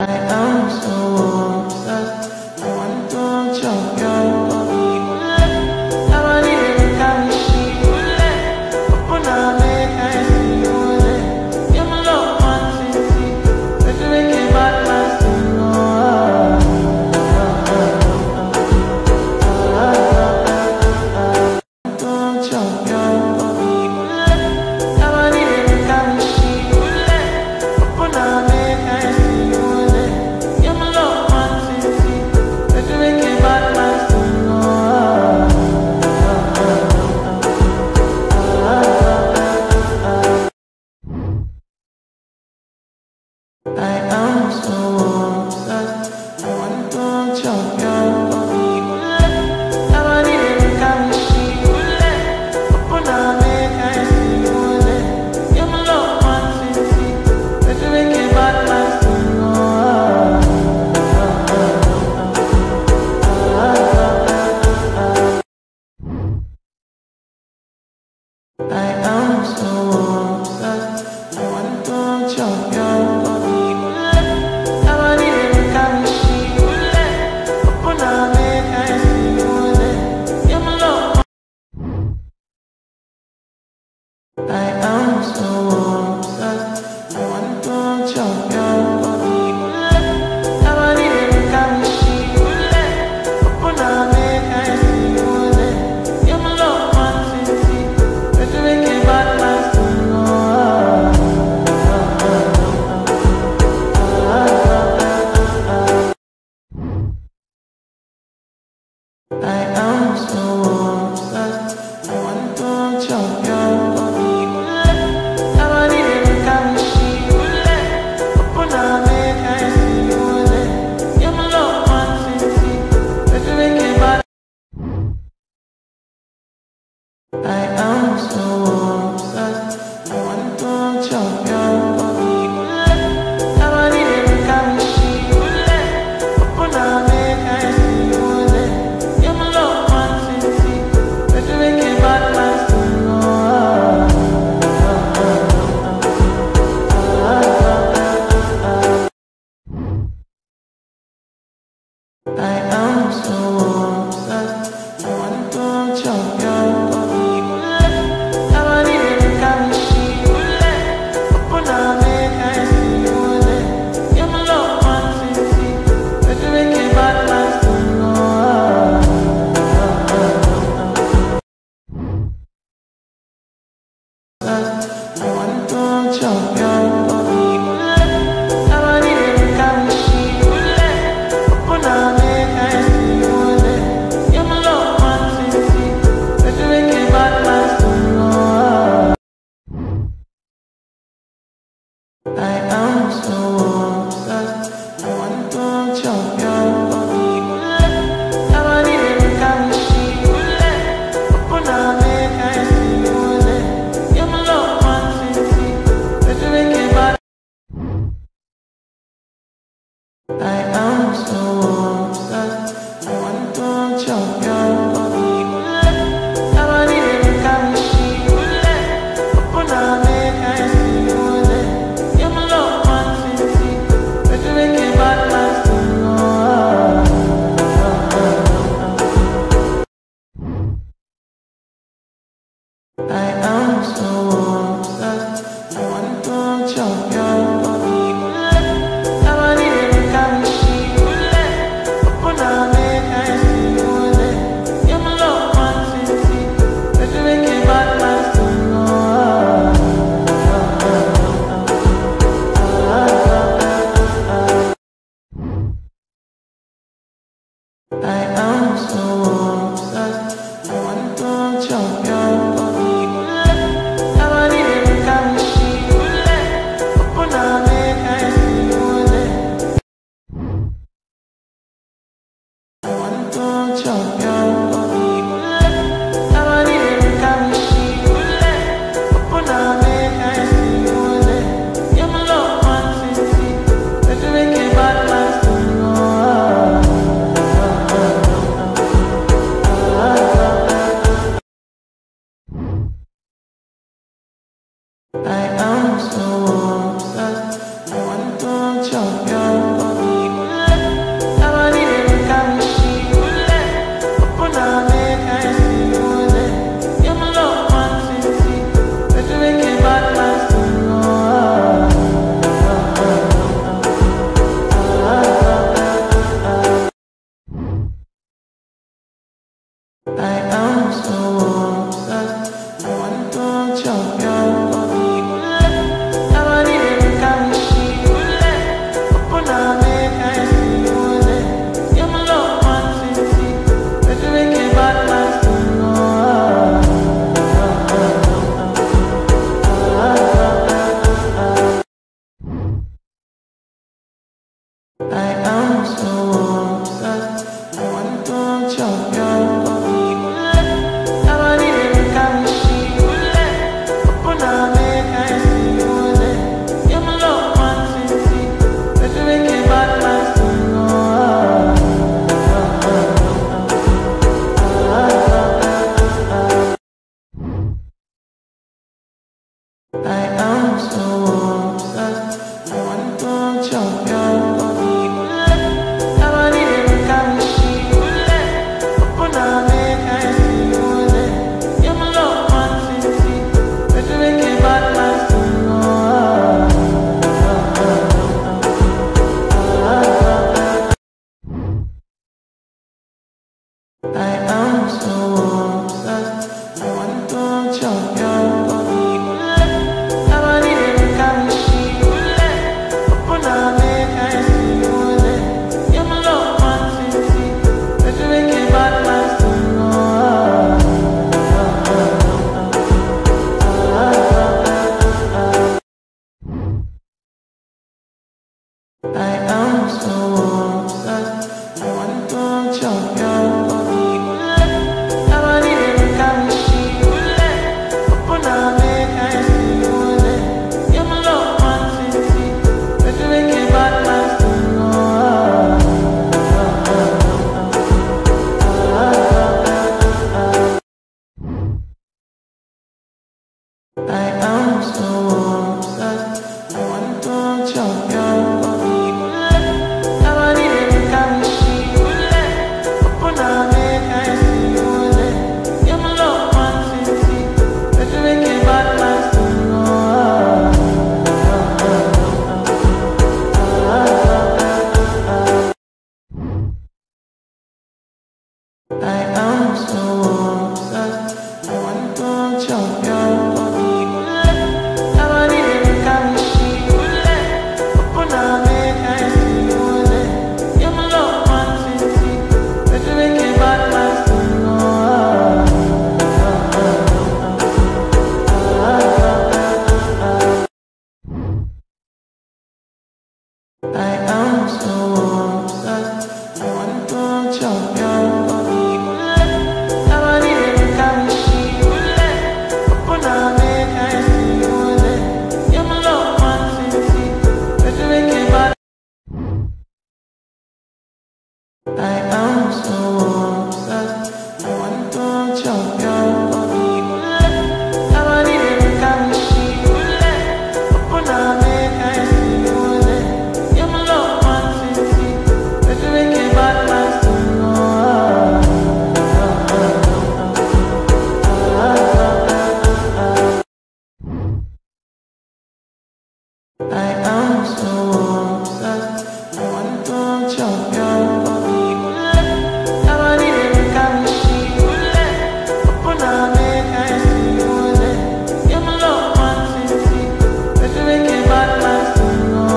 I am so obsessed. I want to chop your body. I want it, can she? Open up, make I see you. You're my love, man, see. Let me make it bad, man, see. Don't chop your body. I want it, can she? Open up, make I see. I am so obsessed. I want to chop your body. I want it, can she? Open up, make I see you. You're my love, man, see. Let me make it bad, man, I am so obsessed. I want to chop your body. I am so obsessed. I want to chop your body. I want it, can she? Open up, make I see you. You're my love, man, see. Let me make it bad, man, see. I am so obsessed. I want to chop your body. I am so obsessed. I want to chop your body. I want it, can she? Open up, make I see you. You're my love, man, see. Let me make it bad, man, see. I am so obsessed. I want to chop your body. I want to chop your body. I want it, can she? Open up, make I see you. You're my love, man, see. Let me make it bad, man, see. I am so obsessed. I want to chop your body. I want it, can she? Open up, make I see you. You're my love, man, see. Let me make it bad. I am so obsessed. I want to chop your body. I want it, can she? Open up, make I see you. You're my love, man, see. Let me make it bad, man, see. I am so obsessed. I want to chop your body. I want it, can she? Open up, make I am so obsessed. I want to chop your body. I want it in Kamishi. When I make I see you, you're my love, man, city. But you make it bad, man, so I am so obsessed. I want to chop your body. I want it in Kamishi. When I make I see you, you're my love, man, city. But you make it bad, man, so I am so obsessed. I want to chop your body. I want it in Kamishi. When I make I see you, you're my love, man, city. But you make it bad, man, so I am so obsessed. I want to chop your body. I want it in Kamishi. When I make I see you, you're my love, man, city. But you make it bad, man, so I am so obsessed. I want to chop your body. I want it in Kamishi. When I make I see you, you're my love, man, city. But you make it bad, man, so I am so obsessed. I want to chop your body. I want it in Kamishi. When I make I see you, you're my love, man, city. But you make it bad, man, so I am so obsessed. I want to chop your body. I want it in Kamishi. When I make I see you, you're my love, man, city. But you make it bad. I am so obsessed. I want to chop your body. I want it in Kamishi. When I make I see you, you're my love, man, city. But you make it bad, man, so I am so obsessed. I want to chop your body. I want it in Kamishi. When I make I see you, you're my love, man, city. But you make it bad, man, so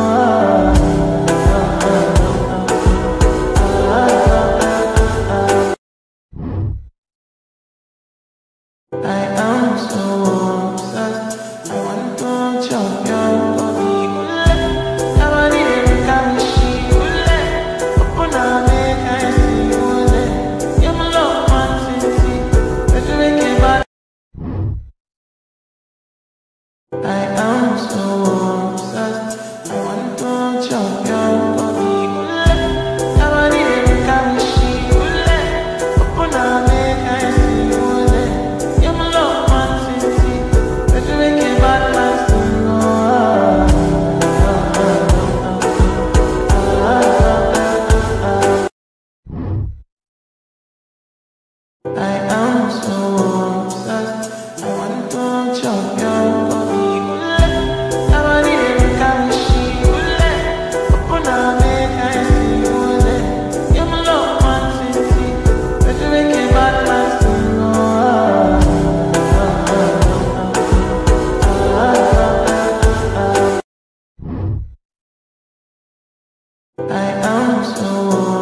I am so obsessed. I want to chop your body. I want it in Kamishi. When I make I see you, you're my love, man, city. But you make it bad. I am so obsessed. I want to chop your body. I want it in Kamishi. When I make I see you, you're my love, man, city. But you make it bad, man, so I am so obsessed. I want to chop your body. I want it in Kamishi. When I make I see you, you're my love, man, city. But you make it bad, man, so I am so